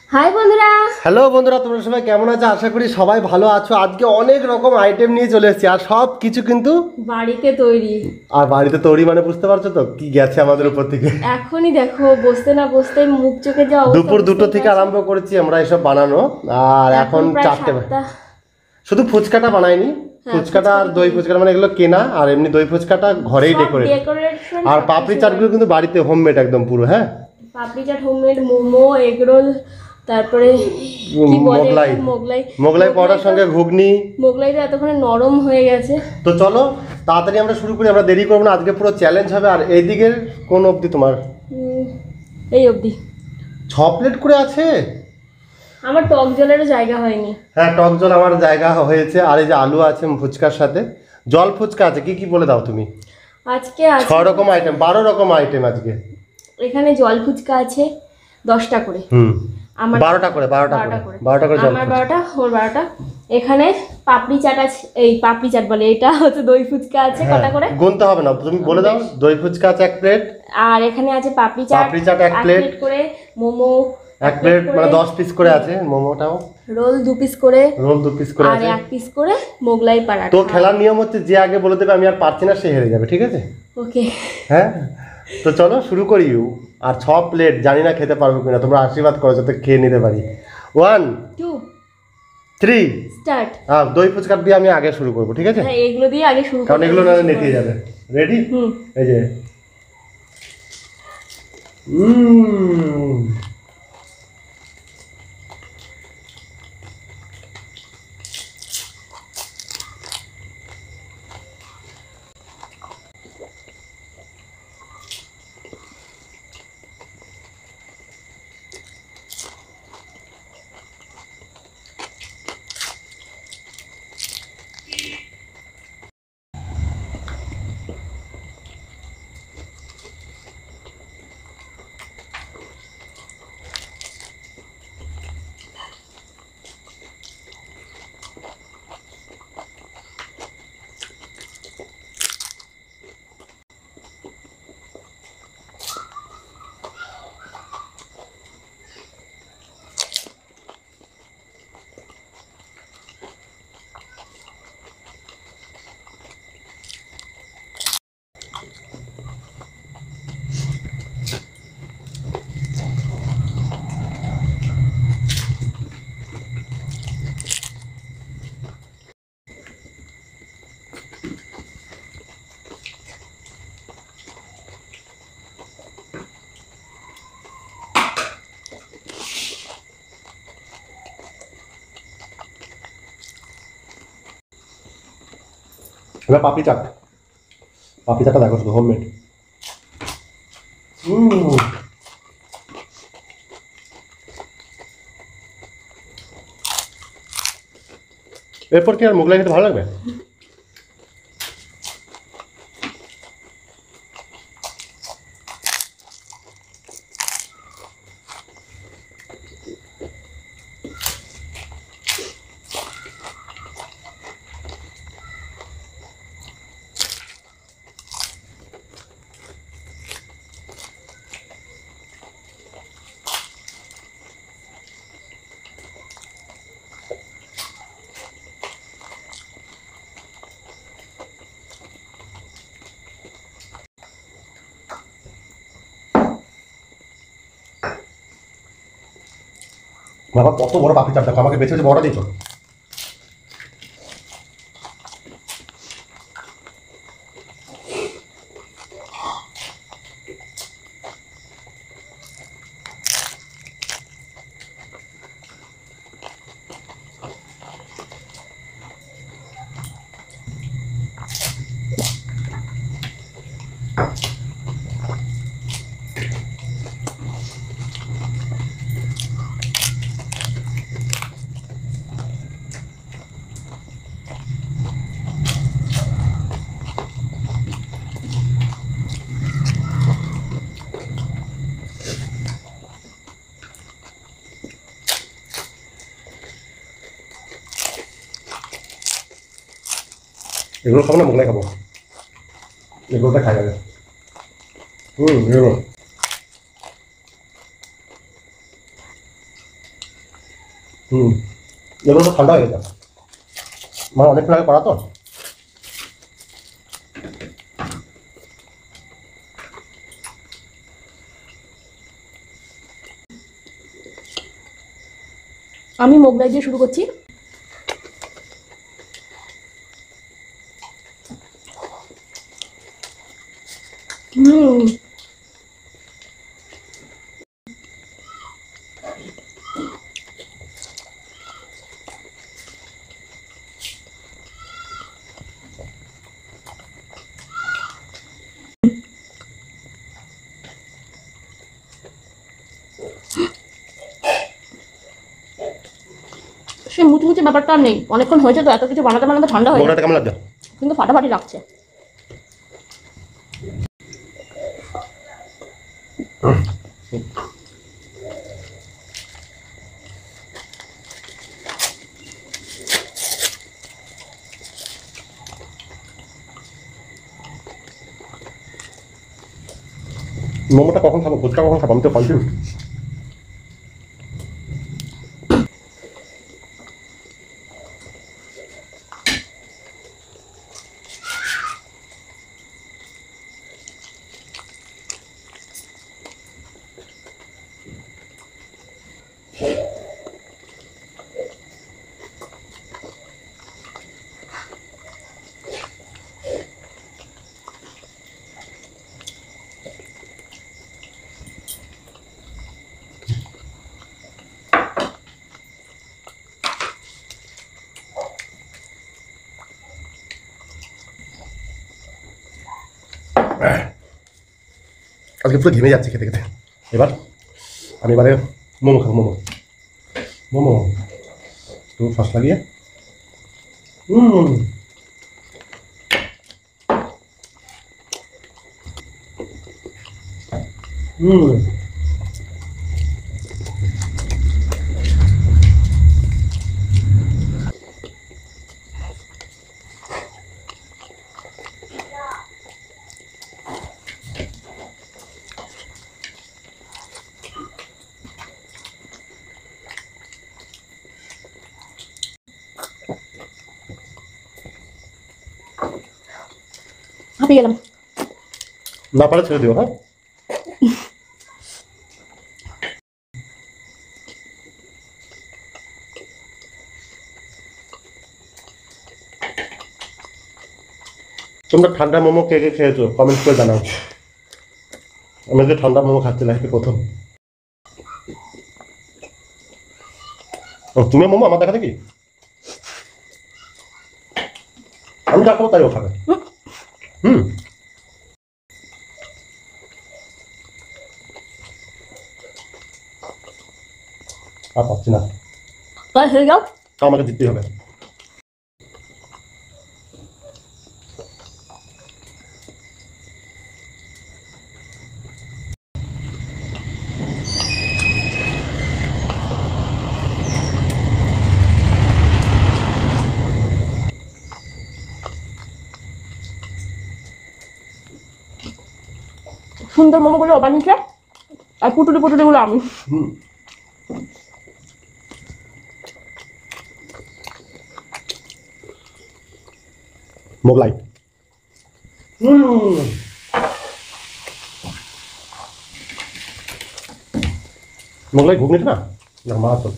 High বন্ধুরা। Hello বন্ধুরা, তোমরা সবাই কেমন আছো? আশা করি সবাই ভালো আছো। আজকে অনেক রকম আইটেম নিয়ে চলে এসেছি, আর সব কিছু কিন্তু বাড়িতে তৈরি। আর বাড়িতে তৈরি মানে বুঝতে পারছো তো কি গেছে আমাদের উপর থেকে। এখনই দেখো, বসতে না বসতে মুখ চোখে যা অবস্থা। দুপুর 2টো থেকে আরম্ভ করেছি আমরা এসব বানানো, আর এখন 4টে। শুধু ফুচকাটা বানাইনি, ফুচকাটা আর দই ফুচকাটা মানে এগুলো কেনা, আর এমনি দই ফুচকাটা ঘরেই ডেকোরেশন। আর পাপড়ি চাটগুলো কিন্তু বাড়িতে হোমমেড একদম পুরো। হ্যাঁ, papdi chaat homemade, momo, egg roll, তারপরে কি বলে মোগলাই পরোটার সঙ্গে ঘুগনি। মোগলাইটা এতক্ষণে নরম হয়ে গেছে। তো চলো তাড়াতাড়ি আমরা শুরু করি, আমরা দেরি করবো না, আজকে পুরো চ্যালেঞ্জ হবে। আর এইদিকের কোন অবধি তোমার? এই অবধি 6 প্লেট করে আছে। আমার টক জলেরও জায়গা হয়নি। হ্যাঁ, টক জল আমার জায়গা হয়েছে। আর এই যে আলু আছে ফুচকার সাথে, জল ফুচকা আছে। কি কি বলে দাও তুমি? আজকে 6 রকম আইটেম, 12 রকম আইটেম আজকে। এখানে জল ফুচকা আছে 10টা করে। আমার 12টা করে জল। আমার 12টা, ওর 12টা। এখানে পাপড়ি চাট আছে, এই পাপড়ি চাট বলে, এটা হচ্ছে দই ফুচকা আছে কটা করে গুনতে হবে না, তুমি বলে দাও। দই ফুচকা আছে 1 প্লেট। আর এখানে আছে পাপড়ি চাট 1 প্লেট করে, মোমো 1 প্লেট মানে 10 পিস করে আছে, মোমোটাও। রোল 2 পিস করে আর আছে। 1 পিস করে মোগলাই পরাঠা। তো খেলার নিয়ম হচ্ছে যে আগে বলে দেবে আমি আর পারছি না, সে হেরে যাবে, ঠিক আছে? ওকে। হ্যাঁ, তো চলো শুরু করি। আর 6 প্লেট, জানি না খেতে পারবো কিনা, তোমরা আশীর্বাদ করো যাতে খেয়ে নিতে পারি। 1 2 3 স্টার্ট। দই ফুচকা দিয়ে আমি আগে শুরু করবো, ঠিক আছে? হ্যাঁ, এগুলো দিয়ে আগে শুরু করব, কারণ এগুলো না নেতিয়ে যাবে। রেডি? এই যে এবার পাপড়ি চাটটা দেখো, শুধু হোমমেড। এরপর কি আর মোগলাই খেতে ভালো লাগবে? বাবা কত বড় পাপড়ি চাট দেখো, আমাকে বেছে বেছে বড় দিয়েছো। এগুলো খাবো না, মোগলাই খাবো। এগুলোটা খাই যাবে। এগুলো এগুলো তো ঠান্ডা হয়ে গেছে, মানে অনেকক্ষণ আগে করা তো। আমি মোগলাই দিয়ে শুরু করছি। সে মুচমুচে ব্যাপারটা আর নেই, অনেকক্ষণ হয়েছে তো, এত কিছু বানাতে বানাতে ঠান্ডা হয়ে মোগলাইটা কেমন লাগছে? কিন্তু ফাটাফাটি লাগছে। মোমোটা কখন খাবো, ফুচকা কখন খাবো, আমি তো কনফিউজ। আজকে পুরো ঘেমে যাচ্ছে খেতে খেতে। এবার আমি এবারে মোমো খাবো, মোমো মোমো একটু সস লাগিয়ে। হাঁপিয়ে গেলাম। না পারে ছেড়ে দিও, হ্যাঁ। তোমরা ঠান্ডা মোমো কে কে খেয়েছো কমেন্ট করে জানাও। আমি যে ঠান্ডা মোমো খাচ্ছি লাইফে প্রথম। ও তুমি মোমো আমার দেখা দেখি, আমি যা খাবো তাই ও খাবে। আর পাচ্ছি না, তাই হয়ে যাও, আমাকে জিততেই হবে। সুন্দর মোমোগুলো ও বানিয়েছে, আর পুটুলি পুটুলিগুলো আমি। মোগলাই মোগলাই ঘুগনিটা না না মারাত্মক।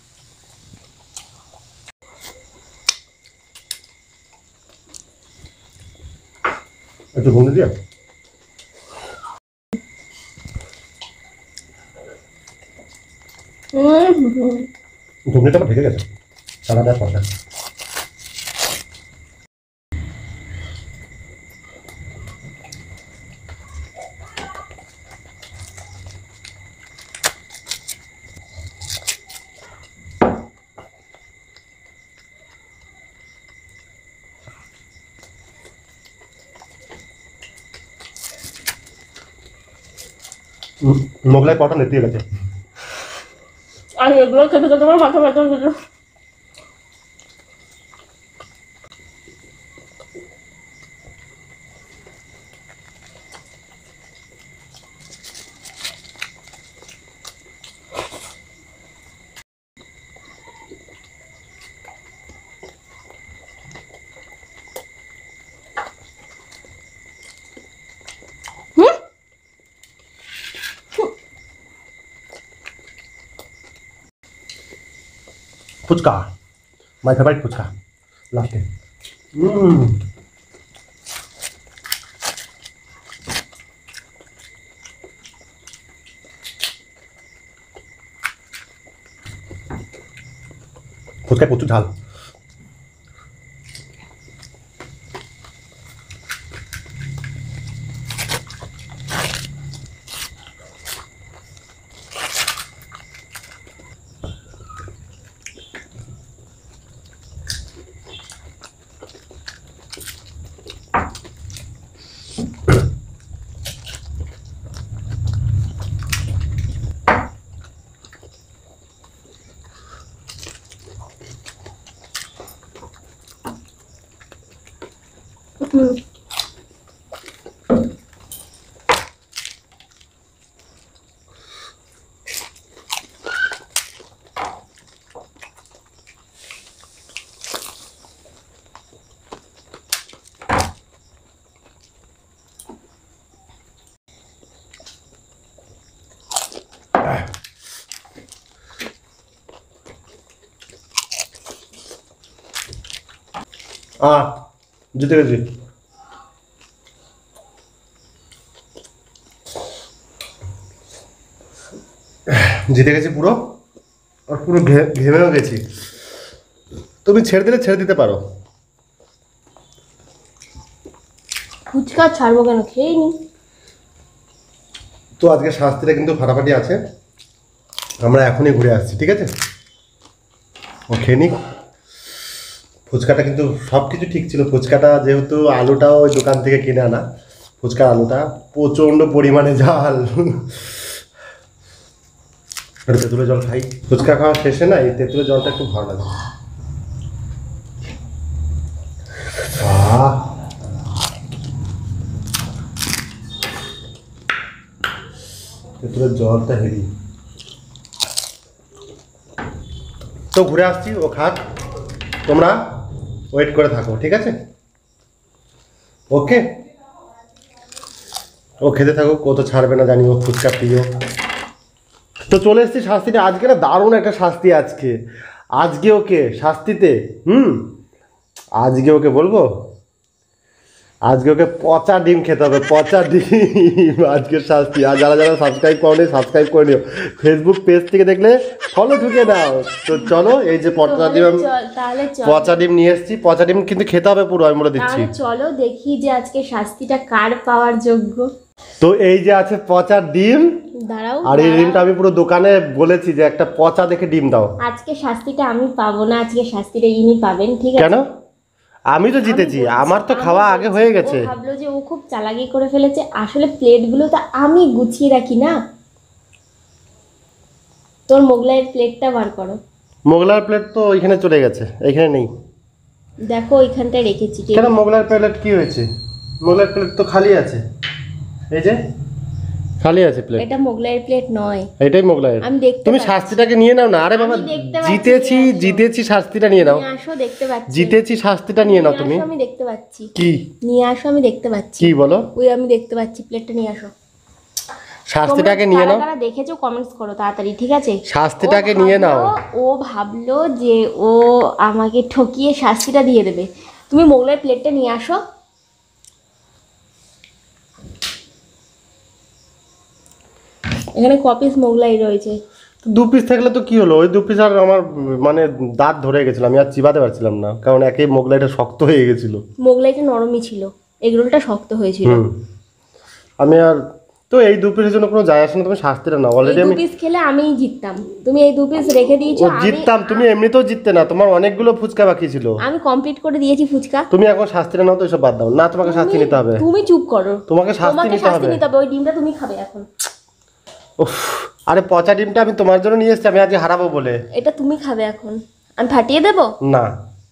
একটু ঘুগনি দিয়ে ঘুগনিটা আমার ঢেকে গেছে, সাদা দেওয়ার পরে। মোগলাই পাউডার নেতিয়ে গেছে। আর এগুলো খেতে খেতে আমার মাথা ব্যথা হয়ে গেল। ফুচকা মাই ফেভারিট ফুচকা লাস্টে ফুচকায় প্রচুর ঝাল জিতে গেছি পুরো আর পুরো ঘেমেও গেছি তুমি ছেড়ে দিলে ছেড়ে দিতে পারো ফুচকা ছাড়বো কেন খেয়ে নি তো আজকে শাস্তিটা কিন্তু ফাটাফাটি আছে আমরা এখনই ঘুরে আসছি ঠিক আছে ও খেয়ে নিক ফুচকাটা কিন্তু সব কিছু ঠিক ছিল ফুচকাটা যেহেতু আলুটাও ওই দোকান থেকে কিনে আনা ফুচকার আলুটা প্রচণ্ড পরিমাণে ঝাল তেঁতুলের জল খাই ফুচকা খাওয়া শেষে না এই তেঁতুলের জলটা খুব ভালো লাগে তেঁতুলের জলটা হেরি তো ঘুরে আসছি ও খাক তোমরা ওয়েট করে থাকো ঠিক আছে ওকে ও খেতে থাকো ও তো ছাড়বে না জানি ও ফুচকা প্রিয় তো চলে এসেছি শাস্তিতে আজকে না দারুণ একটা শাস্তি আজকে ওকে শাস্তিতে আজকে ওকে বলবো আজকে ওকে পচা ডিম খেতে হবে পচা ডিম আজকের শাস্তি আর যারা যারা সাবস্ক্রাইব করনি সাবস্ক্রাইব করে নিও ফেসবুক পেজ থেকে দেখলে ফলো ঢুকে দাও তো চলো এই যে পচা ডিম নিয়ে এসেছি পচা ডিম কিন্তু খেতে হবে পুরো আমি বলে দিচ্ছি চলো দেখি যে আজকে শাস্তিটা কার পাওয়ার যোগ্য তো এই যে আছে পচা ডিম দাঁড়াও আর এই ডিমটা আমি পুরো দোকানে বলেছি যে একটা পচা দেখে ডিম দাও আজকে শাস্তিটা আমি পাবো না আজকে শাস্তিটা ইনি পাবেন ঠিক আছে কেন আমি তো জিতেছি আমার তো খাওয়া আগে হয়ে গেছে ও ভাবলো যে ও খুব চালাকি করে ফেলেছে আসলে প্লেটগুলো তো আমি গুছিয়ে রাখি না তোর মোগলাইয়ের প্লেটটা বার করো মোগলাইয়ের প্লেট তো ওইখানে চলে গেছে এইখানে নেই দেখো ওইখানটায় রেখেছি কেন মোগলাইয়ের প্লেট কি হয়েছে মোগলাইয়ের প্লেট তো খালি আছে এই যে খালি আছে প্লেট এটা মোগলাইয়ের প্লেট নয় এটাই মোগলাইয়ের আমি দেখতে তুমি শাস্তিটাকে নিয়ে নাও না আরে বাবা জিতেছি শাস্তিটা নিয়ে নাও নিয়ে আসো দেখতে পাচ্ছি জিতেছি শাস্তিটা নিয়ে নাও তুমি আমি দেখতে পাচ্ছি কি নিয়ে আসো আমি দেখতে পাচ্ছি কি বলো ওই আমি দেখতে পাচ্ছি প্লেটটা নিয়ে আসো শাস্তিটাকে নিয়ে নাও যারা দেখেছো কমেন্টস করো তাড়াতাড়ি ঠিক আছে শাস্তিটাকে নিয়ে নাও ও ভাবলো যে ও আমাকে ঠকিয়ে শাস্তিটা দিয়ে দেবে তুমি মোগলাই প্লেটটা নিয়ে আসো এখানে কপিস মোগলাই রয়েছে দু পিস থাকলে তো কি হলো ওই দু পিস আর আমার মানে দাঁত ধরে গেছিল আমি আর চিবাতে পারছিলাম না কারণ একই মোগলাইটা শক্ত হয়ে গেছিল মোগলাইটা নরমই ছিল এগরোলটা শক্ত হয়েছিল আমি আর তো এই দু পিসের জন্য কোনো যায় আসে না তুমি শাস্তিটা নাও অলরেডি আমি দু পিস খেলে আমিই জিততাম তুমি এই দু পিস রেখে দিয়েছো জিততাম তুমি এমনিতেও জিততে না তোমার অনেকগুলো ফুচকা বাকি ছিল আমি কমপ্লিট করে দিয়েছি ফুচকা তুমি এখন শাস্তিটা নাও তো এসব বাদ দাও না তোমাকে শাস্তি নিতে হবে তুমি চুপ করো তোমাকে শাস্তি নিতে হবে ওই ডিমটা তুমি খাবে এখন উফ আরে পচা ডিমটা আমি তোমার জন্য নিয়ে এসেছি আমি আজকে হারাবো বলে এটা তুমি খাবে এখন আমি ফাটিয়ে দেবো না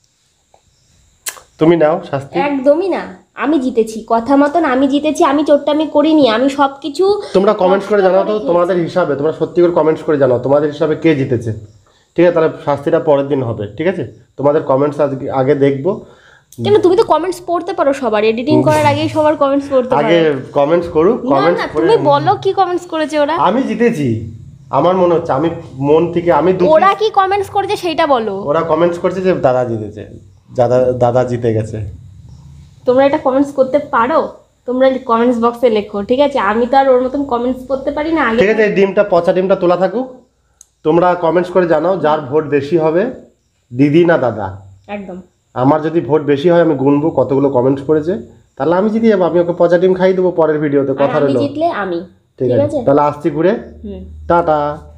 তুমি নাও শাস্তি একদমই না আমি জিতেছি কথা মতন আমি জিতেছি আমি চোট্টামি করিনি আমি সবকিছু তোমরা কমেন্টস করে জানাও তো তোমাদের হিসাবে তোমরা সত্যি করে কমেন্টস করে জানাও তোমাদের হিসাবে কে জিতেছে ঠিক আছে তাহলে শাস্তিটা পরের দিন হবে ঠিক আছে তোমাদের কমেন্টস আগে দেখবো কেন তুমি তো কমেন্টস পড়তে পারো সবার এডিটিং করার আগেই সবার কমেন্টস পড়তে পারো আগে কমেন্টস করুক কমেন্টস তুমি বলো কি কমেন্টস করেছে ওরা আমি জিতেছি আমার মনে হচ্ছে, আমি মন থেকে আমি ওরা কি কমেন্টস করেছে সেটা বলো। ওরা কমেন্টস করছে যে দাদা জিতেছে, দাদা জিতে গেছে। তোমরা এটা কমেন্টস করতে পারো, তোমরা কমেন্টস বক্সে লেখো, ঠিক আছে? আমি তো আর ওর মতন কমেন্টস করতে পারি না। ঠিক আছে, এই ডিমটা পচা ডিমটা তোলা থাকুক, তোমরা কমেন্টস করে জানাও যার ভোট বেশি হবে, দিদি না দাদা। একদম। আমার যদি ভোট বেশি হয় আমি গুনবো কতগুলো কমেন্টস করেছে, তাহলে আমি জিতে যাবো, আমি ওকে পচা ডিম খাইয়ে দেবো পরের ভিডিওতে, কথা রইলো। জিতলে আমি, ঠিক আছে, তাহলে আসছি ঘুরে, টাটা।